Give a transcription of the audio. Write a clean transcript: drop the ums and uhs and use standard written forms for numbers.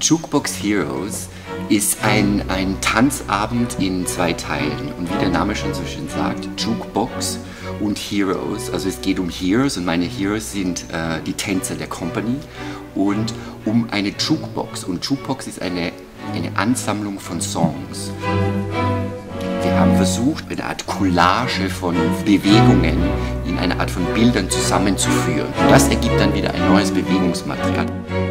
Jukebox Heroes ist ein Tanzabend in 2 Teilen. Und wie der Name schon so schön sagt, Jukebox und Heroes. Also es geht um Heroes und meine Heroes sind die Tänzer der Company und um eine Jukebox. Und Jukebox ist eine Ansammlung von Songs. Wir haben versucht, eine Art Collage von Bewegungen in einer Art von Bildern zusammenzuführen. Und das ergibt dann wieder ein neues Bewegungsmaterial.